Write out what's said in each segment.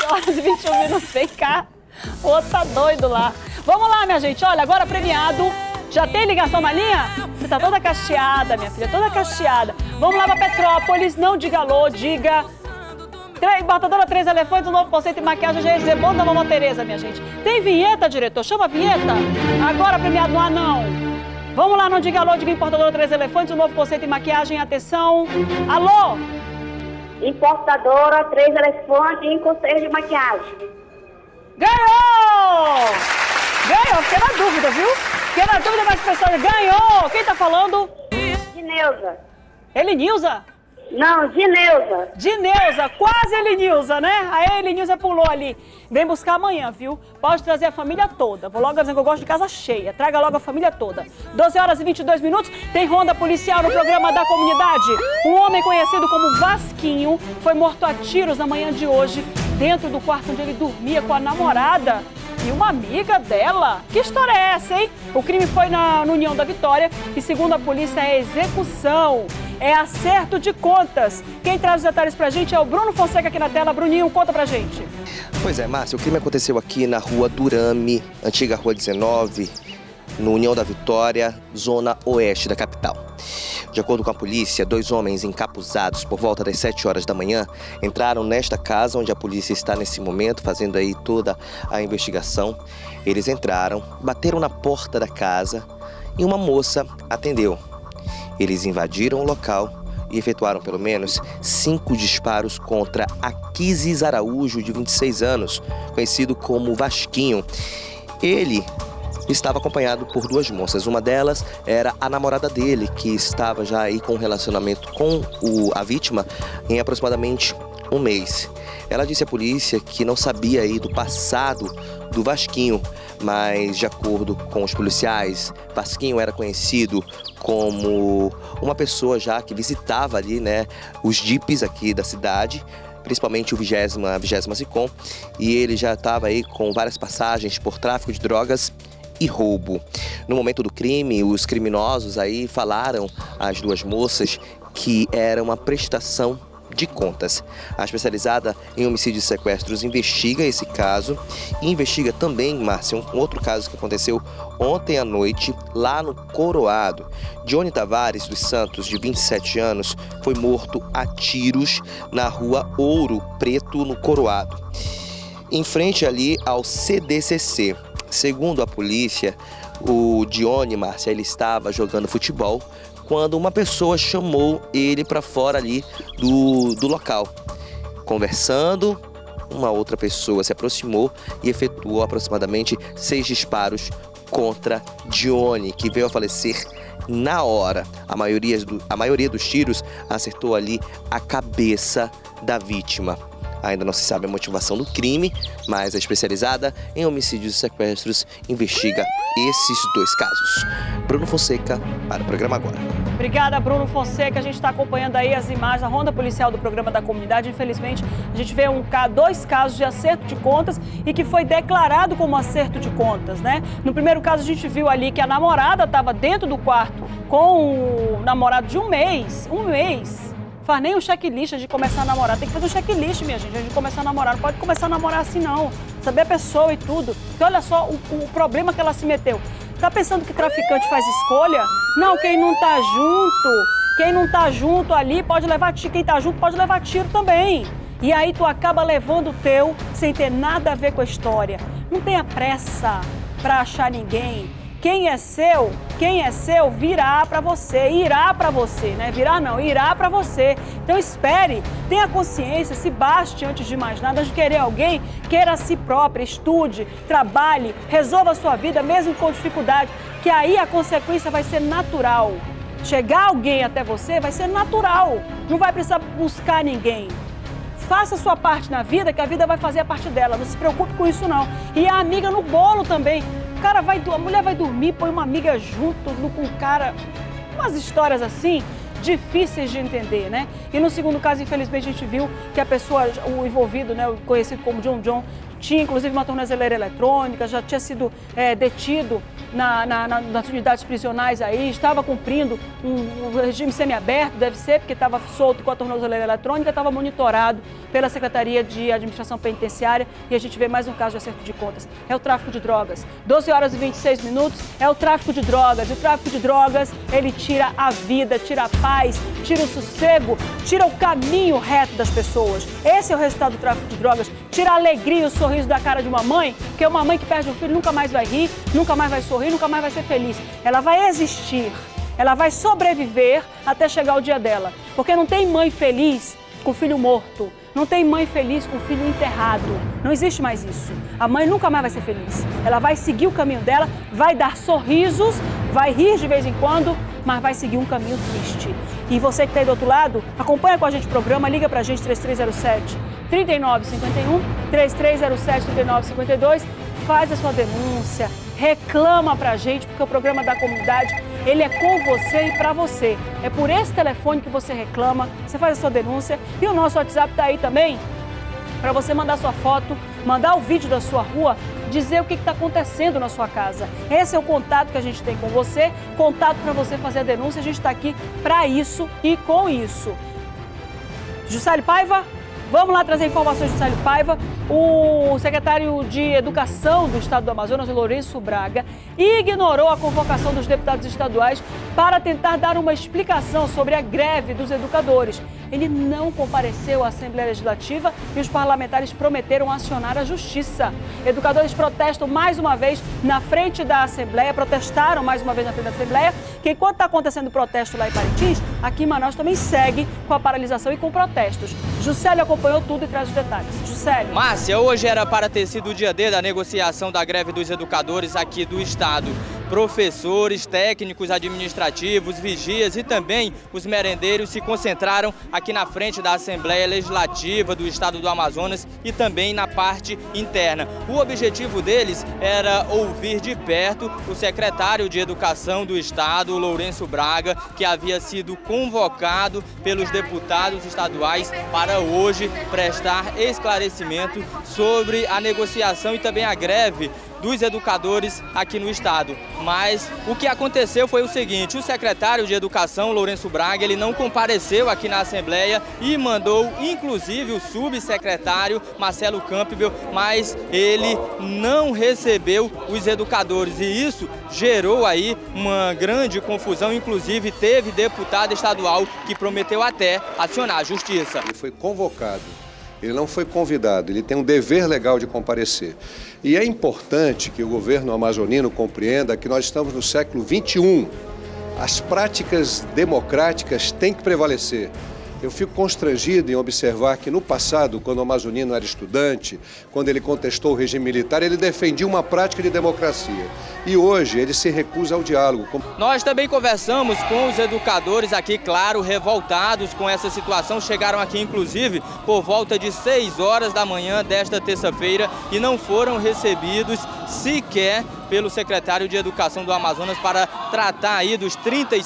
horas e 21 minutos. Vem cá. O outro tá doido lá. Vamos lá, minha gente. Olha, agora premiado. Já tem ligação na linha? Você tá toda cacheada, minha filha, toda cacheada. Vamos lá pra Petrópolis. Não diga alô, diga... Importadora 3 Elefantes, um novo conceito em maquiagem. GG, bom da Mamãe Tereza, minha gente. Tem vinheta, diretor? Chama a vinheta. Agora premiado no anão. Vamos lá, não diga alô, diga Importadora 3 Elefantes, um novo conceito em maquiagem. Atenção. Alô? Importadora 3 Elefantes em conceito de maquiagem. Ganhou! Ganhou, fiquei na dúvida, viu? Fiquei na dúvida, mas pessoal, ganhou! Quem tá falando? Dineuza. Elinilza? Não, Dineuza. Dineuza, quase Elinilza, né? A Elinilza pulou ali. Vem buscar amanhã, viu? Pode trazer a família toda. Vou logo dizer que eu gosto de casa cheia. Traga logo a família toda. 12 horas e 22 minutos, tem ronda policial no programa da comunidade. Um homem conhecido como Vasquinho foi morto a tiros na manhã de hoje, dentro do quarto onde ele dormia com a namorada e uma amiga dela. Que história é essa, hein? O crime foi na União da Vitória e, segundo a polícia, é execução. É acerto de contas. Quem traz os detalhes pra gente é o Bruno Fonseca aqui na tela. Bruninho, conta pra gente. Pois é, Márcio, o crime aconteceu aqui na rua Durame, antiga rua 19, no União da Vitória, zona oeste da capital. De acordo com a polícia, 2 homens encapuzados por volta das 7 horas da manhã entraram nesta casa onde a polícia está nesse momento fazendo aí toda a investigação. Eles entraram, bateram na porta da casa e uma moça atendeu. Eles invadiram o local e efetuaram pelo menos 5 disparos contra Aquiles Araújo, de 26 anos, conhecido como Vasquinho. Ele estava acompanhado por 2 moças. Uma delas era a namorada dele, que estava já aí com um relacionamento com a vítima em aproximadamente um mês. Ela disse à polícia que não sabia aí do passado do Vasquinho, mas de acordo com os policiais, Vasquinho era conhecido como uma pessoa já que visitava ali, né, os jipes aqui da cidade, principalmente a 20ª SICOM, e ele já estava aí com várias passagens por tráfico de drogas e roubo. No momento do crime, os criminosos aí falaram às 2 moças que era uma prestação de contas. A especializada em homicídios e sequestros investiga esse caso e investiga também, Márcio, um outro caso que aconteceu ontem à noite lá no Coroado. Johnny Tavares dos Santos, de 27 anos, foi morto a tiros na rua Ouro Preto, no Coroado, em frente ali ao CDCC. Segundo a polícia, o Johnny, Márcia, ele estava jogando futebol quando uma pessoa chamou ele para fora ali do local. Conversando, uma outra pessoa se aproximou e efetuou aproximadamente 6 disparos contra Johnny, que veio a falecer na hora. A maioria dos tiros acertou ali a cabeça da vítima. Ainda não se sabe a motivação do crime, mas a especializada em homicídios e sequestros investiga esses 2 casos. Bruno Fonseca, para o programa Agora. Obrigada, Bruno Fonseca. A gente está acompanhando aí as imagens da ronda policial do programa da comunidade. Infelizmente, a gente vê 2 casos de acerto de contas e que foi declarado como acerto de contas, né? No primeiro caso, a gente viu ali que a namorada estava dentro do quarto com o namorado de um mês. Faz nem um checklist de começar a namorar. Tem que fazer um checklist, minha gente, antes de começar a namorar. Não pode começar a namorar assim, não. Saber a pessoa e tudo. Porque olha só o problema que ela se meteu. Tá pensando que traficante faz escolha? Não, quem não tá junto ali pode levar tiro. Quem tá junto pode levar tiro também. E aí tu acaba levando o teu sem ter nada a ver com a história. Não tenha pressa pra achar ninguém. Quem é seu virá pra você, irá pra você, né? Virá não, irá pra você. Então espere, tenha consciência, se baste antes de mais nada, antes de querer alguém, queira a si própria, estude, trabalhe, resolva a sua vida, mesmo com dificuldade, que aí a consequência vai ser natural. Chegar alguém até você vai ser natural, não vai precisar buscar ninguém. Faça a sua parte na vida, que a vida vai fazer a parte dela, não se preocupe com isso não. E a amiga no bolo também. A mulher vai dormir, põe uma amiga junto com o cara. Umas histórias assim, difíceis de entender, né? E no segundo caso, infelizmente, a gente viu que a pessoa, o envolvido, né, o conhecido como John, tinha inclusive uma tornozeleira eletrônica, já tinha sido detido nas unidades prisionais aí, estava cumprindo um regime semiaberto, deve ser, porque estava solto com a tornozeleira eletrônica, estava monitorado pela Secretaria de Administração Penitenciária e a gente vê mais um caso de acerto de contas. É o tráfico de drogas. 12 horas e 26 minutos é o tráfico de drogas. E o tráfico de drogas, ele tira a vida, tira a paz, tira o sossego, tira o caminho reto das pessoas. Esse é o resultado do tráfico de drogas. Tira a alegria e o sorriso da cara de uma mãe, porque uma mãe que perde um filho nunca mais vai rir, nunca mais vai sorrir, nunca mais vai ser feliz. Ela vai existir, ela vai sobreviver até chegar o dia dela. Porque não tem mãe feliz com filho morto, não tem mãe feliz com filho enterrado. Não existe mais isso. A mãe nunca mais vai ser feliz. Ela vai seguir o caminho dela, vai dar sorrisos, vai rir de vez em quando, mas vai seguir um caminho triste. E você que está aí do outro lado, acompanha com a gente o programa, liga pra gente 3307-3951, 3307-3952, faz a sua denúncia, reclama pra gente, porque o programa da comunidade, ele é com você e pra você. É por esse telefone que você reclama, você faz a sua denúncia e o nosso WhatsApp tá aí também, para você mandar sua foto, mandar o vídeo da sua rua, dizer o que está acontecendo na sua casa. Esse é o contato que a gente tem com você, contato para você fazer a denúncia, a gente está aqui para isso e com isso. Juscelio Paiva, vamos lá trazer informações de Juscelio Paiva. O secretário de Educação do Estado do Amazonas, Lourenço Braga, ignorou a convocação dos deputados estaduais para tentar dar uma explicação sobre a greve dos educadores. Ele não compareceu à Assembleia Legislativa e os parlamentares prometeram acionar a Justiça. Educadores protestam mais uma vez na frente da Assembleia, protestaram mais uma vez na frente da Assembleia, que enquanto está acontecendo o protesto lá em Parintins, aqui em Manaus também segue com a paralisação e com protestos. Juscelio acompanhou tudo e traz os detalhes. Juscelio. Márcia, hoje era para ter sido o dia D da negociação da greve dos educadores aqui do Estado. Professores, técnicos administrativos, vigias e também os merendeiros se concentraram aqui na frente da Assembleia Legislativa do Estado do Amazonas e também na parte interna. O objetivo deles era ouvir de perto o secretário de Educação do Estado, Lourenço Braga, que havia sido convocado pelos deputados estaduais para hoje prestar esclarecimento sobre a negociação e também a greve dos educadores aqui no estado. Mas o que aconteceu foi o seguinte: o secretário de Educação, Lourenço Braga, ele não compareceu aqui na Assembleia e mandou inclusive o subsecretário Marcelo Campbell, mas ele não recebeu os educadores e isso gerou aí uma grande confusão. Inclusive teve deputado estadual que prometeu até acionar a Justiça. Ele foi convocado. Ele não foi convidado, ele tem um dever legal de comparecer. E é importante que o governo amazonino compreenda que nós estamos no século XXI. As práticas democráticas têm que prevalecer. Eu fico constrangido em observar que no passado, quando o amazonino era estudante, quando ele contestou o regime militar, ele defendia uma prática de democracia. E hoje ele se recusa ao diálogo. Nós também conversamos com os educadores aqui, claro, revoltados com essa situação. Chegaram aqui, inclusive, por volta de 6 horas da manhã desta terça-feira e não foram recebidos sequer pelo secretário de Educação do Amazonas para tratar aí dos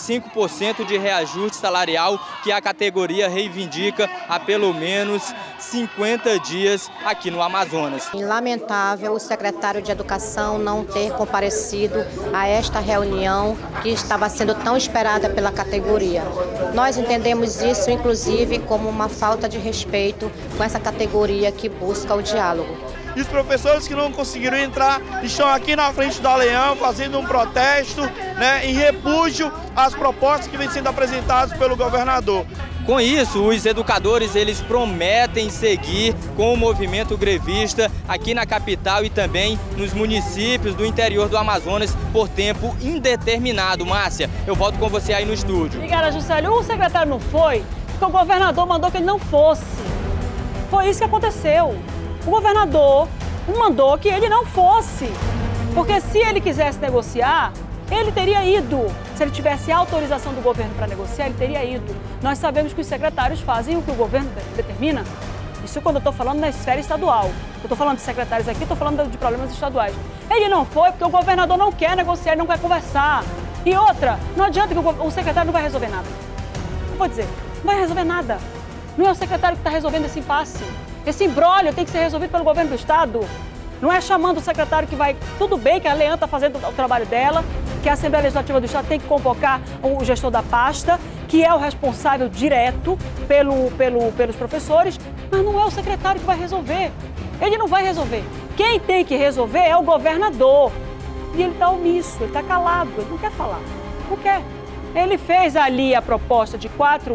35% de reajuste salarial que a categoria reivindica há pelo menos 50 dias aqui no Amazonas. Lamentável o secretário de Educação não ter comparecido a esta reunião que estava sendo tão esperada pela categoria. Nós entendemos isso, inclusive, como uma falta de respeito com essa categoria que busca o diálogo. E os professores que não conseguiram entrar estão aqui na frente do Leão fazendo um protesto, em repúdio às propostas que vêm sendo apresentadas pelo governador. Com isso, os educadores eles prometem seguir com o movimento grevista aqui na capital e também nos municípios do interior do Amazonas por tempo indeterminado. Márcia, eu volto com você aí no estúdio. Obrigada, Juscelio. O secretário não foi porque o governador mandou que ele não fosse. Foi isso que aconteceu. O governador mandou que ele não fosse, porque se ele quisesse negociar, ele teria ido. Se ele tivesse autorização do governo para negociar, ele teria ido. Nós sabemos que os secretários fazem o que o governo determina. Isso quando eu estou falando na esfera estadual. Eu estou falando de secretários aqui, estou falando de problemas estaduais. Ele não foi porque o governador não quer negociar, ele não quer conversar. E outra, não adianta que o secretário não vai resolver nada. Eu vou dizer, não vai resolver nada. Não é o secretário que está resolvendo esse impasse. Esse imbróglio tem que ser resolvido pelo governo do estado. Não é chamando o secretário que vai... Tudo bem que a Leandra está fazendo o trabalho dela, que a Assembleia Legislativa do Estado tem que convocar o gestor da pasta, que é o responsável direto pelos professores, mas não é o secretário que vai resolver. Ele não vai resolver. Quem tem que resolver é o governador. E ele está omisso, ele está calado, ele não quer falar. Não quer. Ele fez ali a proposta de 4%,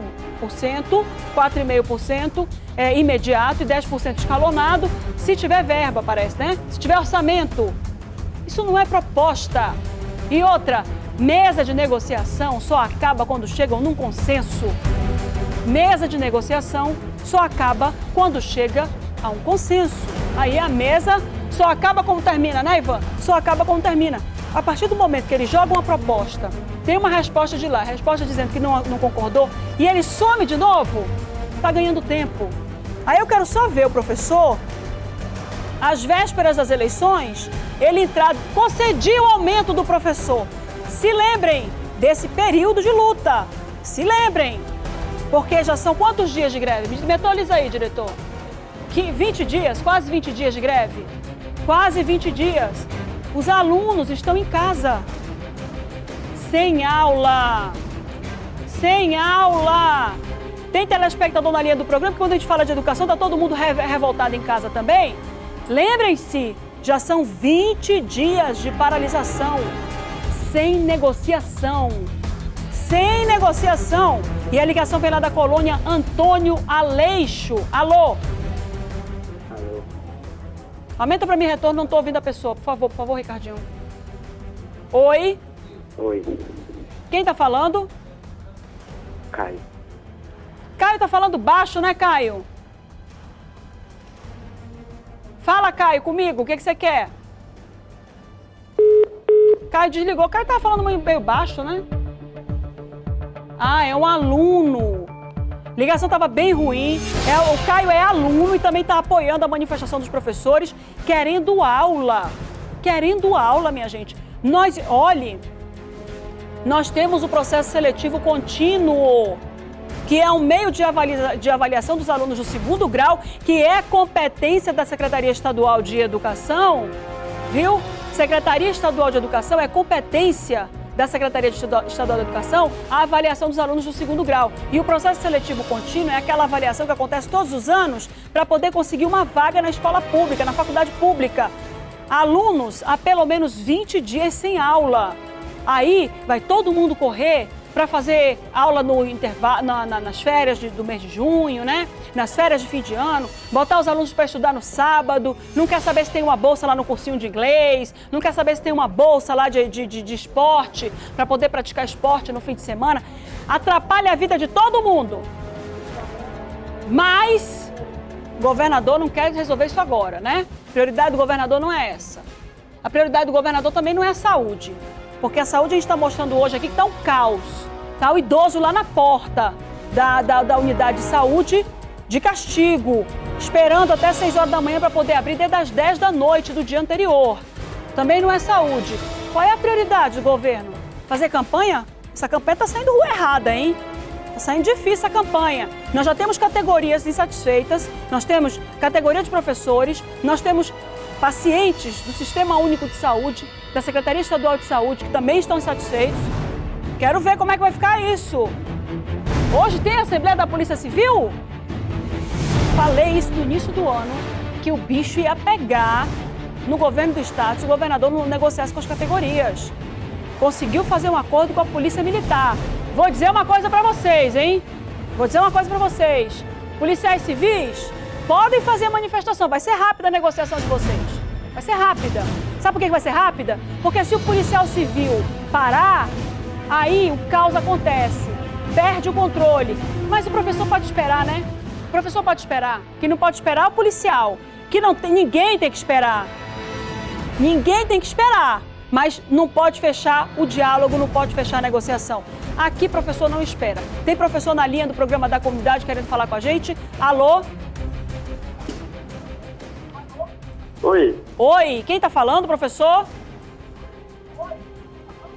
4,5% imediato e 10% escalonado, se tiver verba, parece, né? Se tiver orçamento. Isso não é proposta. E outra, mesa de negociação só acaba quando chegam num consenso. Mesa de negociação só acaba quando chega a um consenso. Aí a mesa só acaba como termina, né, Ivan? Só acaba como termina. A partir do momento que ele joga uma proposta, tem uma resposta de lá, resposta dizendo que não concordou, e ele some de novo, está ganhando tempo. Aí eu quero só ver o professor, às vésperas das eleições, ele entrar, concedia o aumento do professor. Se lembrem desse período de luta, se lembrem, porque já são quantos dias de greve? Me atualiza aí, diretor. 20 dias, quase 20 dias de greve? Quase 20 dias. Os alunos estão em casa, sem aula, sem aula. Tem telespectador na linha do programa, que quando a gente fala de educação, está todo mundo revoltado em casa também. Lembrem-se, já são 20 dias de paralisação, sem negociação, sem negociação. E a ligação vem lá da colônia Antônio Aleixo. Alô? Aumenta para mim retorno, não estou ouvindo a pessoa. Por favor, Ricardinho. Oi? Oi. Quem está falando? Caio. Caio está falando baixo, né, Caio? Fala, Caio, comigo. O que você quer? Caio desligou. Caio estava falando meio baixo, né? Ah, é um aluno. Ligação estava bem ruim, o Caio é aluno e também está apoiando a manifestação dos professores, querendo aula, minha gente. Nós temos o processo seletivo contínuo, que é um meio de avaliação dos alunos do 2º grau, que é competência da Secretaria Estadual de Educação, viu? Secretaria Estadual de Educação é competência da Secretaria Estadual de Educação a avaliação dos alunos do 2º grau. E o processo seletivo contínuo é aquela avaliação que acontece todos os anos para poder conseguir uma vaga na escola pública, na faculdade pública. Alunos há pelo menos 20 dias sem aula. Aí vai todo mundo correr para fazer aula no intervalo, nas férias do mês de junho, né? Nas férias de fim de ano, botar os alunos para estudar no sábado, não quer saber se tem uma bolsa lá no cursinho de inglês, não quer saber se tem uma bolsa lá de esporte, para poder praticar esporte no fim de semana. Atrapalha a vida de todo mundo. Mas o governador não quer resolver isso agora, né? A prioridade do governador não é essa. A prioridade do governador também não é a saúde. Porque a saúde a gente está mostrando hoje aqui que está um caos. Está o idoso lá na porta da unidade de saúde de castigo, esperando até 6 horas da manhã para poder abrir desde as 10 da noite do dia anterior. Também não é saúde. Qual é a prioridade do governo? Fazer campanha? Essa campanha está saindo errada, hein? Está saindo difícil a campanha. Nós já temos categorias insatisfeitas, nós temos categoria de professores, nós temos pacientes do Sistema Único de Saúde, da Secretaria Estadual de Saúde, que também estão insatisfeitos. Quero ver como é que vai ficar isso. Hoje tem a Assembleia da Polícia Civil? Falei isso no início do ano, que o bicho ia pegar no governo do estado se o governador não negociasse com as categorias. Conseguiu fazer um acordo com a Polícia Militar. Vou dizer uma coisa para vocês, hein? Vou dizer uma coisa para vocês. Policiais civis podem fazer a manifestação. Vai ser rápida a negociação de vocês. Vai ser rápida. Sabe por que vai ser rápida? Porque se o policial civil parar, aí o caos acontece. Perde o controle. Mas o professor pode esperar, né? O professor pode esperar. Quem não pode esperar é o policial. Que não tem, ninguém tem que esperar. Ninguém tem que esperar. Mas não pode fechar o diálogo, não pode fechar a negociação. Aqui, professor não espera. Tem professor na linha do programa da comunidade querendo falar com a gente. Alô? Oi. Oi, quem tá falando, professor?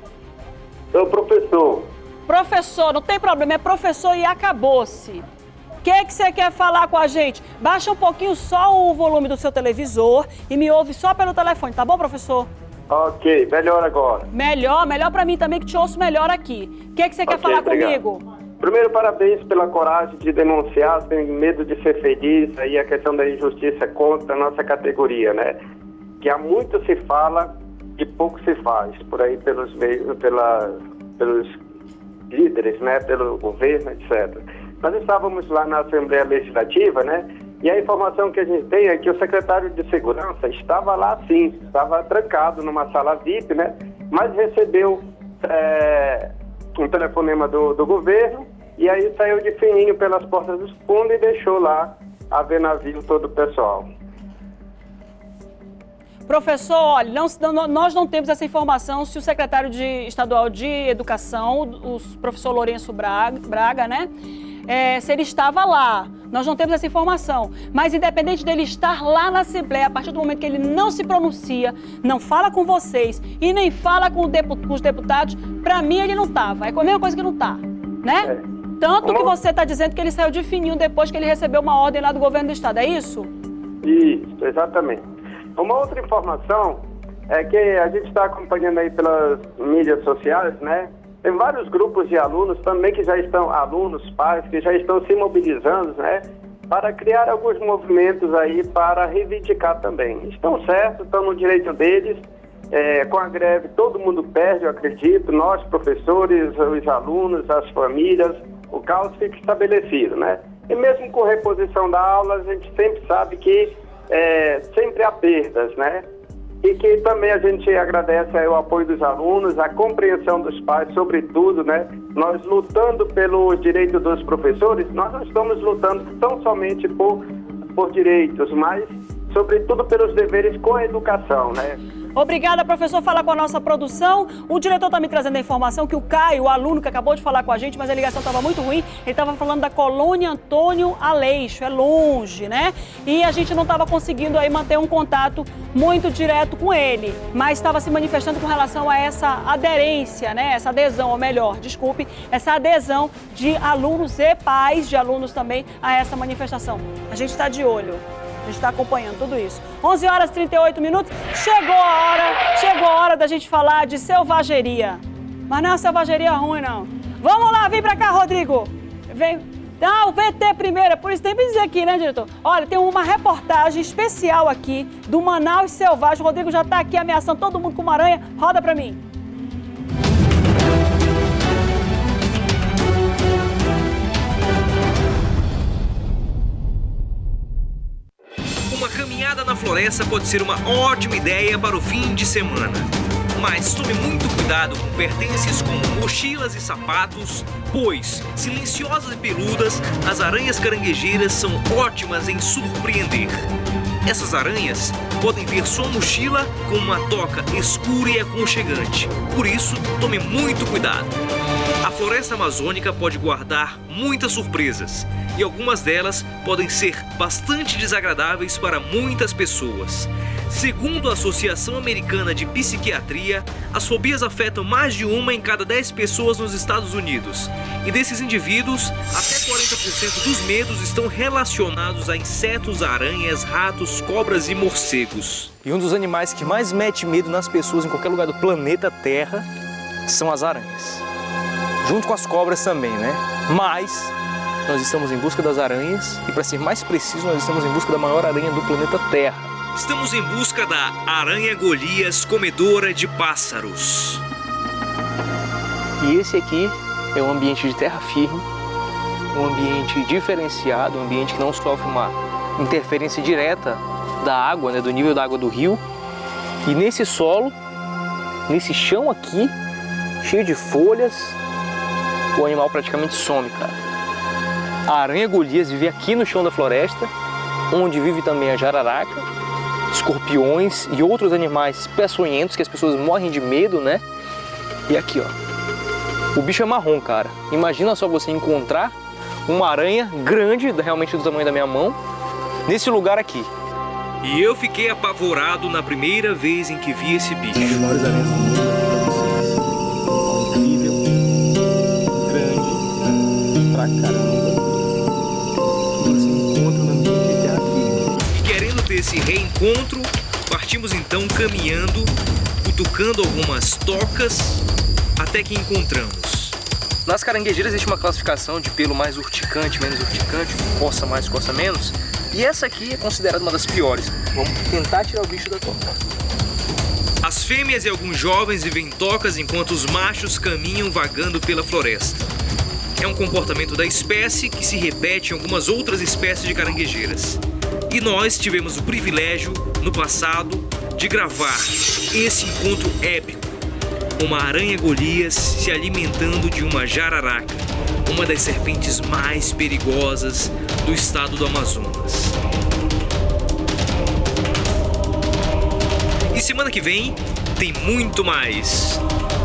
É o professor. Professor, não tem problema, é professor e acabou-se. O que você quer falar com a gente? Baixa um pouquinho só o volume do seu televisor e me ouve só pelo telefone, tá bom, professor? Ok, melhor agora. Melhor pra mim também, que te ouço melhor aqui. O que você quer falar comigo? Primeiro, parabéns pela coragem de denunciar, sem medo de ser feliz, aí a questão da injustiça contra a nossa categoria, né? Que há muito se fala e pouco se faz, por aí pelos líderes, né? Pelo governo, etc. Nós estávamos lá na Assembleia Legislativa, né? E a informação que a gente tem é que o secretário de Segurança estava lá sim, estava trancado numa sala VIP, né? Mas recebeu um telefonema do governo e aí saiu de fininho pelas portas dos fundos e deixou lá a ver navio todo o pessoal. Professor, olha, nós não temos essa informação se o secretário estadual de Educação, o professor Lourenço Braga, né? Se ele estava lá. Nós não temos essa informação. Mas independente dele estar lá na Assembleia, a partir do momento que ele não se pronuncia, não fala com vocês e nem fala com os deputados, para mim ele não estava. É a mesma coisa que não está, né? Tanto que você está dizendo que ele saiu de fininho depois que ele recebeu uma ordem lá do governo do estado, é isso? Isso, exatamente. Uma outra informação é que a gente está acompanhando aí pelas mídias sociais, né? Tem vários grupos de alunos também que já estão, alunos, pais, que já estão se mobilizando, né? Para criar alguns movimentos aí para reivindicar também. Estão certos, estão no direito deles. Com a greve todo mundo perde, eu acredito. Nós, professores, os alunos, as famílias, o caos fica estabelecido, né? E mesmo com reposição da aula, a gente sempre sabe que sempre há perdas, né? E que também a gente agradece aí o apoio dos alunos, a compreensão dos pais, sobretudo, né? Nós lutando pelo direito dos professores, nós não estamos lutando tão somente por direitos, mas sobretudo pelos deveres com a educação, né? Obrigada, professor. Fala com a nossa produção. O diretor está me trazendo a informação que o Caio, o aluno que acabou de falar com a gente, mas a ligação estava muito ruim, ele estava falando da colônia Antônio Aleixo, é longe, né? E a gente não estava conseguindo aí manter um contato muito direto com ele, mas estava se manifestando com relação a essa aderência, né? Essa adesão, ou melhor, desculpe, essa adesão de alunos e pais de alunos também a essa manifestação. A gente está de olho. A gente está acompanhando tudo isso. 11 horas e 38 minutos. Chegou a hora da gente falar de selvageria. Mas não é uma selvageria ruim, não. Vamos lá, vem pra cá, Rodrigo. Vem. Dá o VT primeiro, por isso tem que dizer aqui, né, diretor? Olha, tem uma reportagem especial aqui do Manaus Selvagem. O Rodrigo já tá aqui ameaçando todo mundo com uma aranha. Roda pra mim. Caminhada na floresta pode ser uma ótima ideia para o fim de semana. Mas tome muito cuidado com pertences como mochilas e sapatos, pois, silenciosas e peludas, as aranhas caranguejeiras são ótimas em surpreender. Essas aranhas podem ver sua mochila com uma toca escura e aconchegante. Por isso, tome muito cuidado. A floresta amazônica pode guardar muitas surpresas e algumas delas podem ser bastante desagradáveis para muitas pessoas. Segundo a Associação Americana de Psiquiatria, as fobias afetam mais de 1 em cada 10 pessoas nos Estados Unidos. E desses indivíduos, até 40% dos medos estão relacionados a insetos, aranhas, ratos, cobras e morcegos. E um dos animais que mais mete medo nas pessoas em qualquer lugar do planeta Terra são as aranhas. Junto com as cobras também, né? Mas nós estamos em busca das aranhas e, para ser mais preciso, nós estamos em busca da maior aranha do planeta Terra. Estamos em busca da aranha Golias, comedora de pássaros. E esse aqui é um ambiente de terra firme, um ambiente diferenciado, um ambiente que não sofre uma interferência direta da água, né, do nível da água do rio. E nesse solo, nesse chão aqui, cheio de folhas, o animal praticamente some, cara. A aranha Golias vive aqui no chão da floresta, onde vive também a jararaca, escorpiões e outros animais peçonhentos que as pessoas morrem de medo, né? E aqui, ó, o bicho é marrom, cara. Imagina só você encontrar uma aranha grande, realmente do tamanho da minha mão, nesse lugar aqui. E eu fiquei apavorado na primeira vez em que vi esse bicho. Uma das maiores aranhas do mundo, incrível, grande, pra caramba. desse reencontro, partimos então caminhando, cutucando algumas tocas, até que encontramos. Nas caranguejeiras existe uma classificação de pelo mais urticante, menos urticante, coça mais, coça menos. E essa aqui é considerada uma das piores. Vamos tentar tirar o bicho da toca. As fêmeas e alguns jovens vivem tocas enquanto os machos caminham vagando pela floresta. É um comportamento da espécie que se repete em algumas outras espécies de caranguejeiras. E nós tivemos o privilégio, no passado, de gravar esse encontro épico. Uma aranha Golias se alimentando de uma jararaca, uma das serpentes mais perigosas do estado do Amazonas. E semana que vem tem muito mais.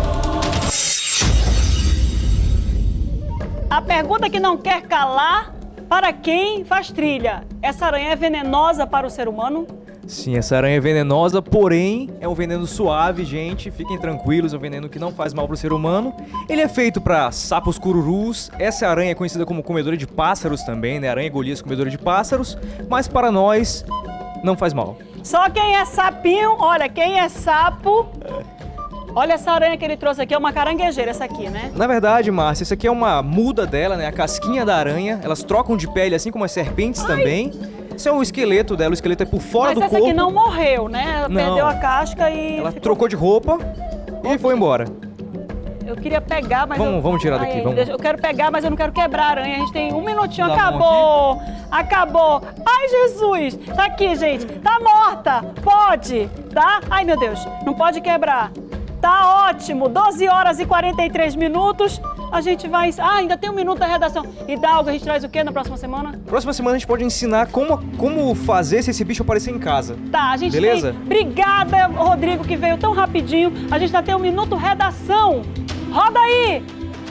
A pergunta que não quer calar, para quem faz trilha? Essa aranha é venenosa para o ser humano? Sim, essa aranha é venenosa, porém é um veneno suave, gente. Fiquem tranquilos, é um veneno que não faz mal para o ser humano. Ele é feito para sapos cururus. Essa aranha é conhecida como comedora de pássaros também, né? Aranha Golias comedora de pássaros. Mas para nós, não faz mal. Só quem é sapinho, olha, quem é sapo... Olha essa aranha que ele trouxe aqui, é uma caranguejeira essa aqui, né? Na verdade, Márcia, isso aqui é uma muda dela, né? A casquinha da aranha. Elas trocam de pele, assim como as serpentes também. Esse é o esqueleto dela, o esqueleto é por fora do corpo. Mas essa aqui não morreu, né? Ela perdeu a casca e... Ela trocou de roupa e foi embora. Eu queria pegar, mas... Vamos tirar daqui, vamos. Eu quero pegar, mas eu não quero quebrar a aranha. A gente tem um minutinho, acabou! Acabou! Ai, Jesus! Tá aqui, gente. Tá morta! Pode, tá? Ai, meu Deus, não pode quebrar. Tá ótimo, 12 horas e 43 minutos. A gente vai... Ah, ainda tem um minuto da redação. Hidalgo, a gente traz o quê na próxima semana? Próxima semana a gente pode ensinar como fazer se esse bicho aparecer em casa. Tá, a gente beleza? Tem... Obrigada, Rodrigo, que veio tão rapidinho. A gente ainda tem um minuto redação. Roda aí!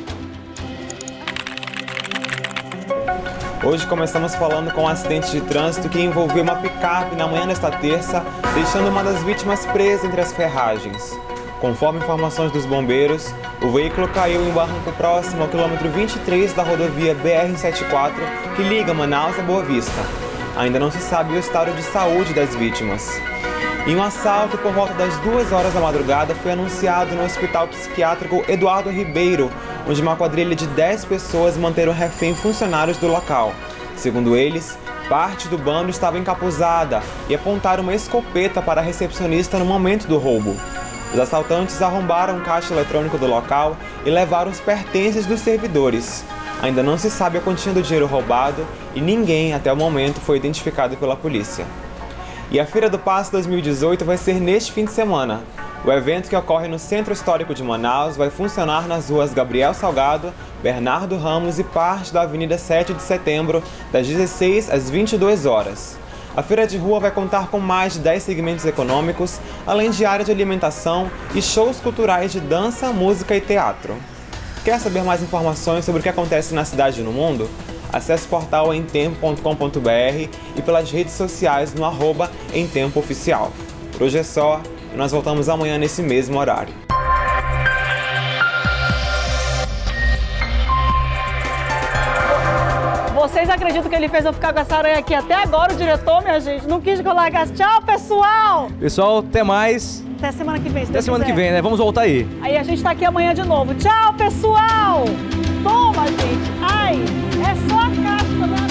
Hoje começamos falando com um acidente de trânsito que envolveu uma picape na manhã desta terça, deixando uma das vítimas presa entre as ferragens. Conforme informações dos bombeiros, o veículo caiu em um barranco próximo ao quilômetro 23 da rodovia BR-174, que liga Manaus a Boa Vista. Ainda não se sabe o estado de saúde das vítimas. E um assalto por volta das 2 horas da madrugada foi anunciado no Hospital Psiquiátrico Eduardo Ribeiro, onde uma quadrilha de 10 pessoas manteram refém funcionários do local. Segundo eles, parte do bando estava encapuzada e apontaram uma escopeta para a recepcionista no momento do roubo. Os assaltantes arrombaram o caixa eletrônico do local e levaram os pertences dos servidores. Ainda não se sabe a quantia do dinheiro roubado e ninguém, até o momento, foi identificado pela polícia. E a Feira do Passo 2018 vai ser neste fim de semana. O evento, que ocorre no Centro Histórico de Manaus, vai funcionar nas ruas Gabriel Salgado, Bernardo Ramos e parte da Avenida 7 de Setembro, das 16 às 22 horas. A feira de rua vai contar com mais de 10 segmentos econômicos, além de área de alimentação e shows culturais de dança, música e teatro. Quer saber mais informações sobre o que acontece na cidade e no mundo? Acesse o portal emtempo.com.br e pelas redes sociais no @emtempo_oficial. Por hoje é só, e nós voltamos amanhã nesse mesmo horário. Vocês acreditam que ele fez eu ficar com essa aranha aqui até agora, o diretor, minha gente? Não quis que eu largasse. Tchau, pessoal! Pessoal, até mais. Até semana que vem, se Até semana que vem, né? Vamos voltar aí. Aí a gente tá aqui amanhã de novo. Tchau, pessoal! Toma, gente! Ai, é só a casca, né?